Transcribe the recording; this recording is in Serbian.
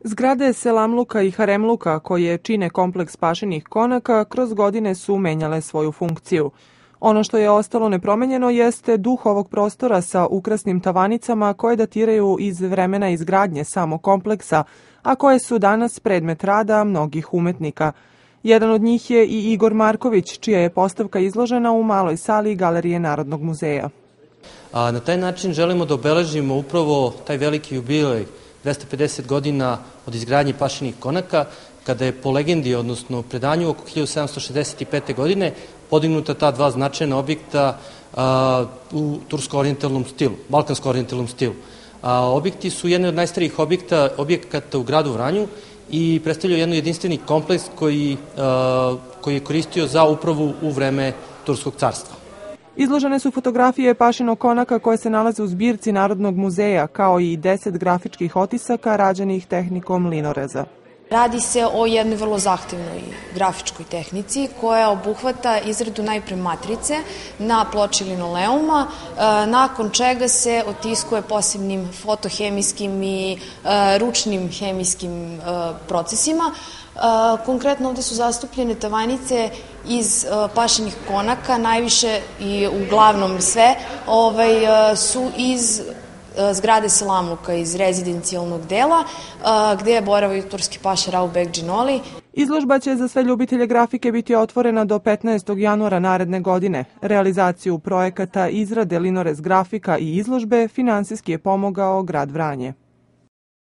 Zgrade Selamluka i Haremluka, koje čine kompleks pašenih konaka, kroz godine su menjale svoju funkciju. Ono što je ostalo nepromenjeno jeste duh ovog prostora sa ukrasnim tavanicama koje datiraju iz vremena izgradnje samog kompleksa, a koje su danas predmet rada mnogih umetnika. Jedan od njih je i Igor Marković, čija je postavka izložena u maloj sali Galerije Narodnog muzeja. Na taj način želimo da obeležimo upravo taj veliki jubilej 250 godina od izgradnje pašenih konaka, kada je po legendi, odnosno predanju, oko 1765. godine podignuta ta dva značajna objekta u tursko-orijentalnom stilu, balkansko-orijentalnom stilu. Objekti su jedni od najstarijih objekata u gradu Vranju i predstavljaju jedan jedinstveni kompleks koji je koristio za upravu u vreme Turskog carstva. Izložene su fotografije pašenog konaka koje se nalaze u zbirci Narodnog muzeja, kao i 10 grafičkih otisaka rađenih tehnikom linoreza. Radi se o jednoj vrlo zahtevnoj grafičkoj tehnici koja obuhvata izradu najpre matrice na ploči linoleuma, nakon čega se otiskuje posebnim fotohemijskim i ručnim hemijskim procesima. Konkretno ovde su zastupljene tavanice iz pašenih konaka, najviše i uglavnom sve su iz zgrade Selamluka, iz rezidencijalnog dela, gde je boravio turski paša Raubek Džinoli. Izložba će za sve ljubitelje grafike biti otvorena do 15. januara naredne godine. Realizaciju projekata izrade linorez grafika i izložbe finansijski je pomogao grad Vranje.